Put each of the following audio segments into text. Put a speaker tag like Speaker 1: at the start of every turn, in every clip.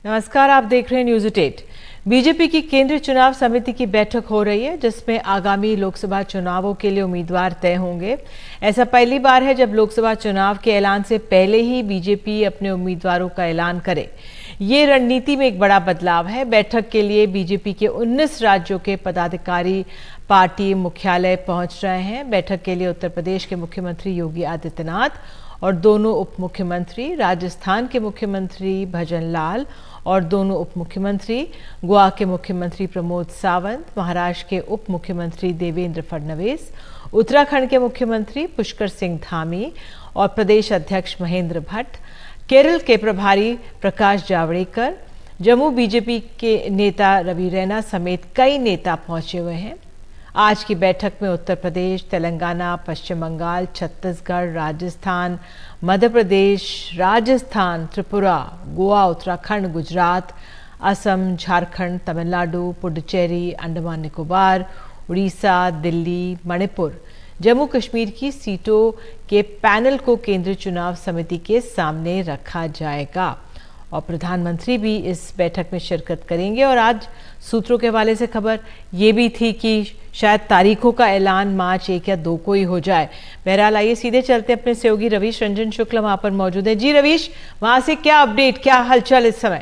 Speaker 1: नमस्कार, आप देख रहे हैं न्यूज़ 8। बीजेपी की केंद्रीय चुनाव समिति की बैठक हो रही है, जिसमें आगामी लोकसभा चुनावों के लिए उम्मीदवार तय होंगे। ऐसा पहली बार है जब लोकसभा चुनाव के ऐलान से पहले ही बीजेपी अपने उम्मीदवारों का ऐलान करे। ये रणनीति में एक बड़ा बदलाव है। बैठक के लिए बीजेपी के 19 राज्यों के पदाधिकारी पार्टी मुख्यालय पहुंच रहे हैं। बैठक के लिए उत्तर प्रदेश के मुख्यमंत्री योगी आदित्यनाथ और दोनों उप मुख्यमंत्री, राजस्थान के मुख्यमंत्री भजन लाल और दोनों उप मुख्यमंत्री, गोवा के मुख्यमंत्री प्रमोद सावंत, महाराष्ट्र के उप मुख्यमंत्री देवेंद्र फडणवीस, उत्तराखंड के मुख्यमंत्री पुष्कर सिंह धामी और प्रदेश अध्यक्ष महेंद्र भट्ट, केरल के प्रभारी प्रकाश जावड़ेकर, जम्मू बीजेपी के नेता रवि रैना समेत कई नेता पहुंचे हुए हैं। आज की बैठक में उत्तर प्रदेश, तेलंगाना, पश्चिम बंगाल, छत्तीसगढ़, राजस्थान, मध्य प्रदेश, राजस्थान, त्रिपुरा, गोवा, उत्तराखंड, गुजरात, असम, झारखंड, तमिलनाडु, पुडुचेरी, अंडमान निकोबार, उड़ीसा, दिल्ली, मणिपुर, जम्मू कश्मीर की सीटों के पैनल को केंद्रीय चुनाव समिति के सामने रखा जाएगा और प्रधानमंत्री भी इस बैठक में शिरकत करेंगे। और आज सूत्रों के हवाले से खबर ये भी थी कि शायद तारीखों का ऐलान मार्च 1 या 2 को ही हो जाए। बहरहाल आइए सीधे चलते अपने सहयोगी रवीश रंजन शुक्ल वहां पर मौजूद है। जी रवीश, वहां से क्या अपडेट, क्या हलचल इस समय?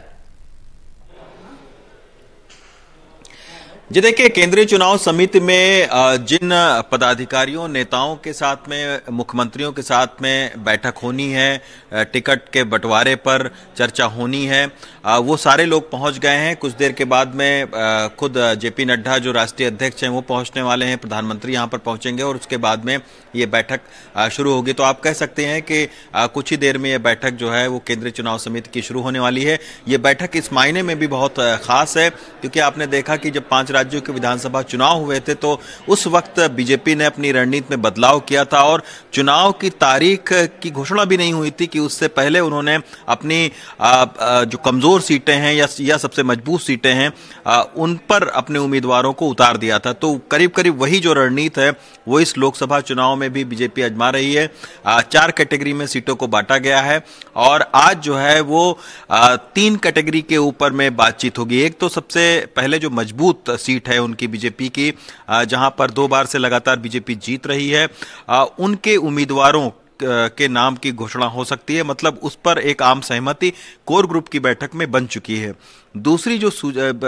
Speaker 2: जी देखिए, केंद्रीय चुनाव समिति में जिन पदाधिकारियों नेताओं के साथ में, मुख्यमंत्रियों के साथ में बैठक होनी है, टिकट के बंटवारे पर चर्चा होनी है, वो सारे लोग पहुंच गए हैं। कुछ देर के बाद में खुद जेपी नड्डा जो राष्ट्रीय अध्यक्ष हैं वो पहुंचने वाले हैं, प्रधानमंत्री यहां पर पहुंचेंगे और उसके बाद में ये बैठक शुरू होगी। तो आप कह सकते हैं कि कुछ ही देर में ये बैठक जो है वो केंद्रीय चुनाव समिति की शुरू होने वाली है। ये बैठक इस मायने में भी बहुत खास है क्योंकि आपने देखा कि जब 5 राज्यों के विधानसभा चुनाव हुए थे तो उस वक्त बीजेपी ने अपनी रणनीति में बदलाव किया था और चुनाव की तारीख की घोषणा भी नहीं हुई थी कि उससे पहले उन्होंने अपनी जो कमजोर सीटें हैं या सबसे मजबूत सीटें हैं उन पर अपने उम्मीदवारों को उतार दिया था। तो करीब करीब वही जो रणनीति है वो इस लोकसभा चुनाव में भी बीजेपी आजमा रही है। 4 कैटेगरी में सीटों को बांटा गया है और आज जो है वो 3 कैटेगरी के ऊपर में बातचीत होगी। एक तो सबसे पहले जो मजबूत सीट है उनकी बीजेपी की, जहां पर 2 बार से लगातार बीजेपी जीत रही है, उनके उम्मीदवारों के नाम की घोषणा हो सकती है। मतलब उस पर एक आम सहमति कोर ग्रुप की बैठक में बन चुकी है। दूसरी जो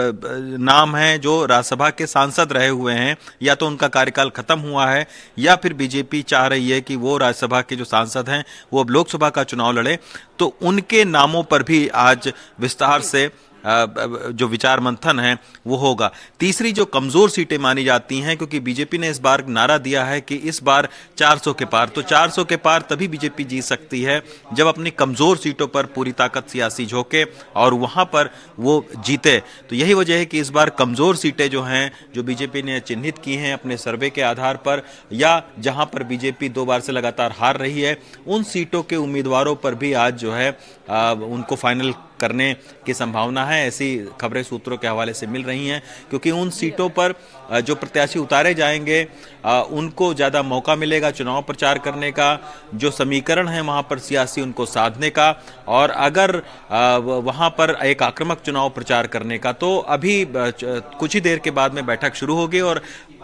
Speaker 2: नाम है जो राज्यसभा के सांसद रहे हुए हैं, या तो उनका कार्यकाल खत्म हुआ है या फिर बीजेपी चाह रही है कि वो राज्यसभा के जो सांसद हैं वो अब लोकसभा का चुनाव लड़े, तो उनके नामों पर भी आज विस्तार से जो विचार मंथन है वो होगा। तीसरी जो कमजोर सीटें मानी जाती हैं, क्योंकि बीजेपी ने इस बार नारा दिया है कि इस बार 400 के पार, तो 400 के पार तभी बीजेपी जीत सकती है जब अपनी कमजोर सीटों पर पूरी ताकत सियासी झोंके और वहां पर वो जीते। तो यही वजह है कि इस बार कमजोर सीटें जो हैं, जो बीजेपी ने चिन्हित की हैं अपने सर्वे के आधार पर, या जहां पर बीजेपी 2 बार से लगातार हार रही है, उन सीटों के उम्मीदवारों पर भी आज जो है उनको फाइनल करने की संभावना है। ऐसी खबरें सूत्रों के हवाले से मिल रही हैं क्योंकि उन सीटों पर जो प्रत्याशी उतारे जाएंगे उनको ज़्यादा मौका मिलेगा चुनाव प्रचार करने का, जो समीकरण है वहाँ पर सियासी उनको साधने का, और अगर वहाँ पर एक आक्रामक चुनाव प्रचार करने का। तो अभी कुछ ही देर के बाद में बैठक शुरू होगी और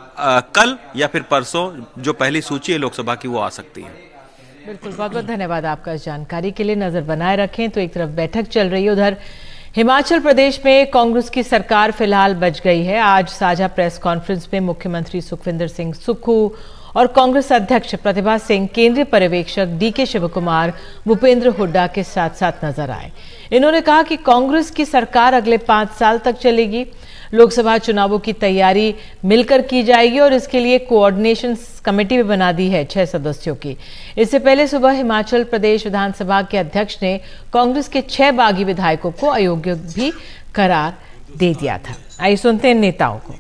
Speaker 2: कल या फिर परसों जो पहली सूची है लोकसभा की वो आ सकती है।
Speaker 1: बिल्कुल, बहुत बहुत धन्यवाद आपका इस जानकारी के लिए। नजर बनाए रखें तो एक तरफ बैठक चल रही है, उधर हिमाचल प्रदेश में कांग्रेस की सरकार फिलहाल बच गई है। आज साझा प्रेस कॉन्फ्रेंस में मुख्यमंत्री सुखविंदर सिंह सुक्खू और कांग्रेस अध्यक्ष प्रतिभा सिंह, केंद्रीय पर्यवेक्षक डीके शिवकुमार, भूपेंद्र हुड्डा के साथ साथ नजर आए। इन्होंने कहा कि कांग्रेस की सरकार अगले 5 साल तक चलेगी। लोकसभा चुनावों की तैयारी मिलकर की जाएगी और इसके लिए कोऑर्डिनेशन कमेटी भी बना दी है 6 सदस्यों की। इससे पहले सुबह हिमाचल प्रदेश विधानसभा के अध्यक्ष ने कांग्रेस के 6 बागी विधायकों को अयोग्य भी करार दे दिया था। आइए सुनते हैं नेताओं को।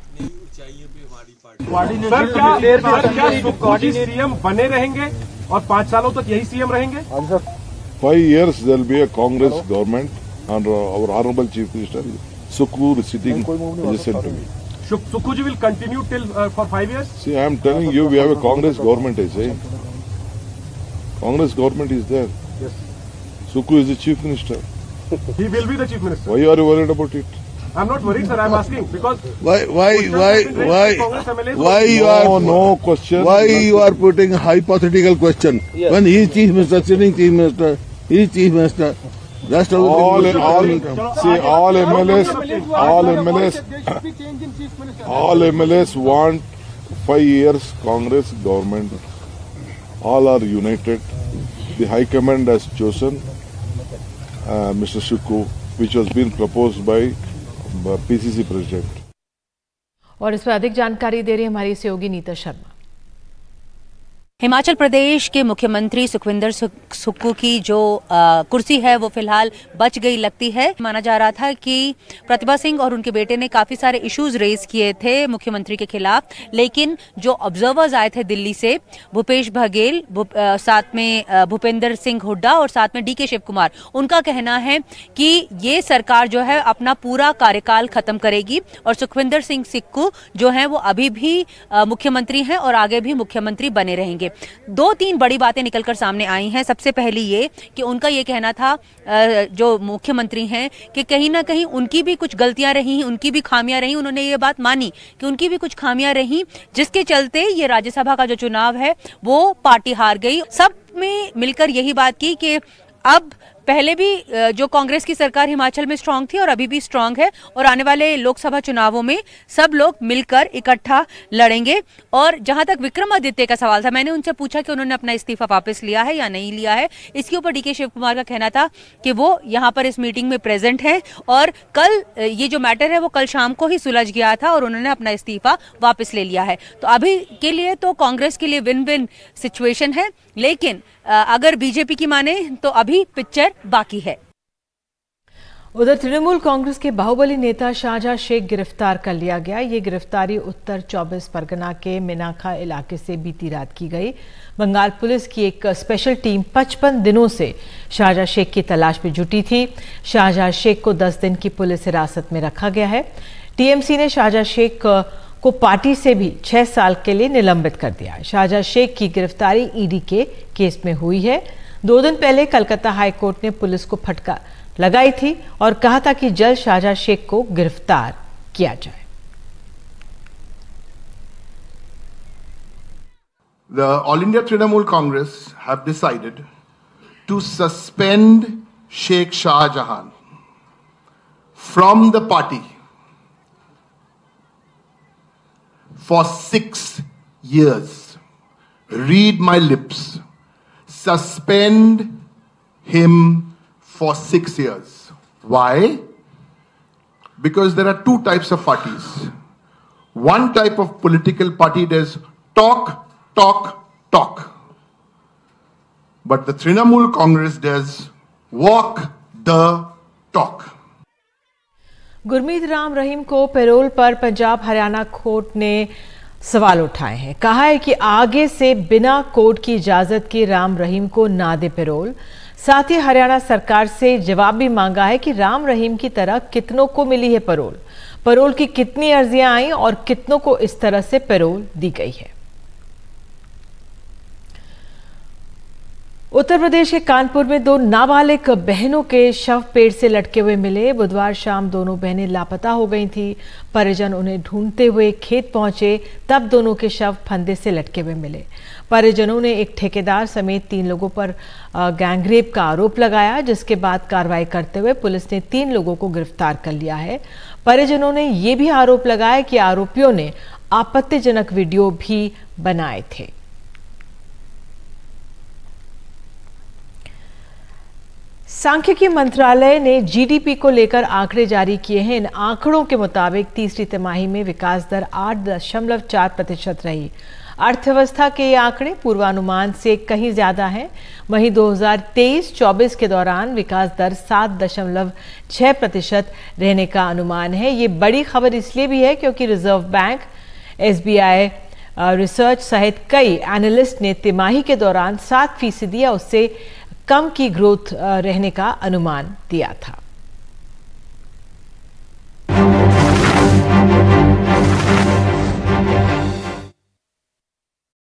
Speaker 3: कोऑर्डिनेरियम बने रहेंगे और 5 सालों तक यही सीएम रहेंगे।
Speaker 4: 5 years there will be a Congress government and our honorable Chief Minister Sukkhu is sitting adjacent to me.
Speaker 3: Sukkhuji will continue till for 5 years.
Speaker 4: See, I am telling you, we have a Congress government. I say, Congress government is there.
Speaker 3: Yes.
Speaker 4: Sukkhu is the Chief Minister.
Speaker 3: He will be the chief minister.
Speaker 4: Why are you worried about it?
Speaker 3: I'm not worried, sir. I'm asking because
Speaker 5: Why you are
Speaker 4: no question.
Speaker 5: Why you are putting a hypothetical question when he is chief minister, sitting chief minister, he is chief minister. Rest of
Speaker 4: all MLAs want 5 years Congress government. All are united. The High Command has chosen Mr. Shukku, which was been proposed by PCC President.
Speaker 1: और इस पर अधिक जानकारी दे रही हमारी सहयोगी नीता शर्मा।
Speaker 6: हिमाचल प्रदेश के मुख्यमंत्री सुखविंदर सुक्खू की जो कुर्सी है वो फिलहाल बच गई लगती है। माना जा रहा था कि प्रतिभा सिंह और उनके बेटे ने काफी सारे इश्यूज रेज किए थे मुख्यमंत्री के खिलाफ, लेकिन जो ऑब्जर्वर्स आए थे दिल्ली से, भूपेश बघेल, साथ में भूपेंद्र सिंह हुड्डा और साथ में डीके शिव कुमार, उनका कहना है कि ये सरकार जो है अपना पूरा कार्यकाल खत्म करेगी और सुखविंदर सिंह सुक्खू जो है वो अभी भी मुख्यमंत्री हैं और आगे भी मुख्यमंत्री बने रहेंगे। 2-3 बड़ी बातें निकलकर सामने आई हैं। सबसे पहली ये कि उनका ये कहना था जो मुख्यमंत्री हैं कि कहीं ना कहीं उनकी भी कुछ गलतियां रही, उनकी भी खामियां रही। उन्होंने ये बात मानी कि उनकी भी कुछ खामियां रही, जिसके चलते ये राज्यसभा का जो चुनाव है वो पार्टी हार गई। सब में मिलकर यही बात की कि अब पहले भी जो कांग्रेस की सरकार हिमाचल में स्ट्रांग थी और अभी भी स्ट्रांग है और आने वाले लोकसभा चुनावों में सब लोग मिलकर इकट्ठा लड़ेंगे। और जहां तक विक्रमादित्य का सवाल था, मैंने उनसे पूछा कि उन्होंने अपना इस्तीफा वापस लिया है या नहीं लिया है। इसके ऊपर डीके शिव कुमार का कहना था कि वो यहां पर इस मीटिंग में प्रेजेंट हैं और कल ये जो मैटर है वो कल शाम को ही सुलझ गया था और उन्होंने अपना इस्तीफा वापस ले लिया है। तो अभी के लिए तो कांग्रेस के लिए विन विन सिचुएशन है, लेकिन अगर बीजेपी की माने तो अभी पिक्चर बाकी है।
Speaker 1: उधर तृणमूल कांग्रेस के बाहुबली नेता शाहजहां शेख गिरफ्तार कर लिया गया। ये गिरफ्तारी उत्तर 24 परगना के मिनाखा इलाके से बीती रात की गई। बंगाल पुलिस की एक स्पेशल टीम 55 दिनों से शाहजहां शेख की तलाश में जुटी थी। शाहजहां शेख को 10 दिन की पुलिस हिरासत में रखा गया है। टीएमसी ने शाहजहां शेख को पार्टी से भी 6 साल के लिए निलंबित कर दिया है। शाहजहां शेख की गिरफ्तारी ईडी के केस में हुई है। 2 दिन पहले कलकत्ता हाईकोर्ट ने पुलिस को फटकार लगाई थी और कहा था कि जल्द शाहजहां शेख को गिरफ्तार किया जाए।
Speaker 7: The All India Trinamool Congress have decided to suspend Sheikh Shah Jahan from the party for 6 years. Read my lips. Suspend him for 6 years. Why? Because there are 2 types of parties. One type of political party does talk, talk, talk. But the Trinamool Congress does walk the talk.
Speaker 1: Gurmeet Ram Rahim को payroll पर Punjab Haryana court ने सवाल उठाए हैं। कहा है कि आगे से बिना कोर्ट की इजाजत के राम रहीम को ना दे पैरोल। साथ ही हरियाणा सरकार से जवाब भी मांगा है कि राम रहीम की तरह कितनों को मिली है पैरोल, पैरोल की कितनी अर्जियां आई और कितनों को इस तरह से पैरोल दी गई है। उत्तर प्रदेश के कानपुर में 2 नाबालिग बहनों के शव पेड़ से लटके हुए मिले। बुधवार शाम दोनों बहनें लापता हो गई थी। परिजन उन्हें ढूंढते हुए खेत पहुंचे, तब दोनों के शव फंदे से लटके हुए मिले। परिजनों ने एक ठेकेदार समेत 3 लोगों पर गैंगरेप का आरोप लगाया, जिसके बाद कार्रवाई करते हुए पुलिस ने 3 लोगों को गिरफ्तार कर लिया है। परिजनों ने यह भी आरोप लगाया कि आरोपियों ने आपत्तिजनक वीडियो भी बनाए थे। सांख्यिकी मंत्रालय ने जीडीपी को लेकर आंकड़े जारी किए हैं। इन आंकड़ों के मुताबिक तीसरी तिमाही में विकास दर 8.4% रही। अर्थव्यवस्था के ये आंकड़े पूर्वानुमान से कहीं ज्यादा हैं। वहीं 2023-24 के दौरान विकास दर 7.6% रहने का अनुमान है। ये बड़ी खबर इसलिए भी है क्योंकि रिजर्व बैंक, SBI रिसर्च सहित कई एनालिस्ट ने तिमाही के दौरान 7% या उससे कम की ग्रोथ रहने का अनुमान दिया था।